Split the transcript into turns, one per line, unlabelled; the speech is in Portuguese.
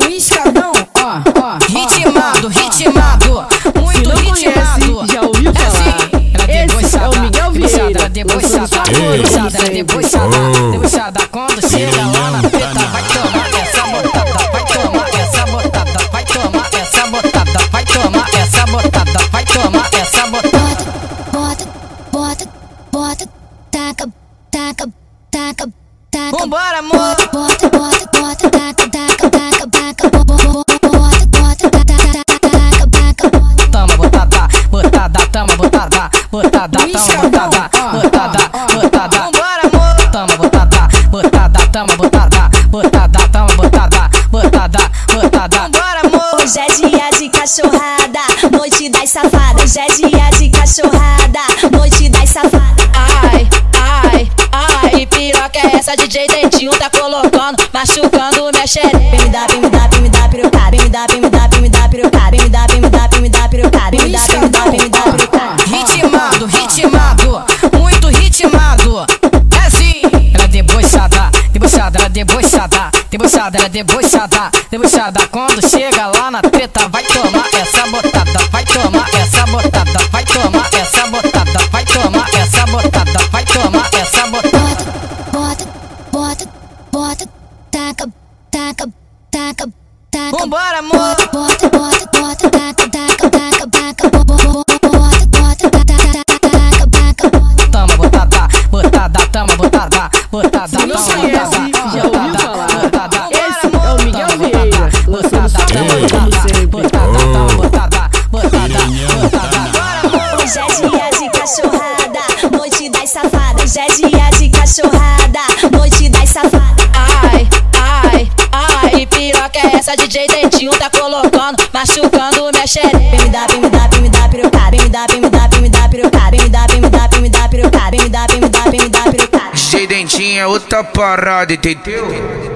escadão, ritmado, ritmado, muito ritmado.
Já ouviu falar? Esse é o Miguel Vieira.
Ela debochada, debochada quando chega lá na preta vai tomar essa botada, vai tomar essa botada, vai tomar essa botada, vai tomar essa botada, vai tomar essa botada.
Bota, taca, taca, taca, taca.
Vambora, amor.
Bota, taca, taca, taca, taca.
Toma botada, botada, toma botada, botada, toma botada, botada, botada. Vambora, amor. Toma botada, botada, toma botada, botada, toma botada, botada, botada. Vambora, amor.
Hoje é dia de cachorrada, noite das safadas. Hoje é dia de cachorrada, noite das safadas.
Ai, ai, ai, piroca é essa DJ Dentinho tá colocando, machucando minha xereca.
Vem me dá pirocada, vem me dá pirocada, vem me dá pirocada, vem me dá pirocada, vem me dá pirocada.
Ritmado, ritmado, muito ritmado. É assim. Ela é debochada, debochada, ela é debochada, debochada, ela é debochada, debochada. Quando chega lá na treta vai tomar essa botada, vai tomar essa botada, vai tomar essa botada, vai tomar essa botada, vai tomar essa botada.
Bota, taca, taca, taca, taca.
Vambora, amor.
Bota, taca, taca, taca, taca.
Toma botada, botada, toma botada, botada,
Se não
toma
conhece,
botada,
já ouviu falar?
botada.
Esse é o Miguel Vieira.
Botada, toma botada, botada, toma botada, botada, botada.
Hoje é dia de cachorrada, noite das safadas. Hoje é dia de cachorrada, noite das safadas.
Ai, ai, ai, piroca é essa DJ Dentinho tá colocando, machucando minha xereca.
Vem me dá pirocada, vem me dá pirocada, vem me dá pirocada, vem me dá pirocada, vem me dá pirocada.
DJ Dentinho é outra parada, entendeu?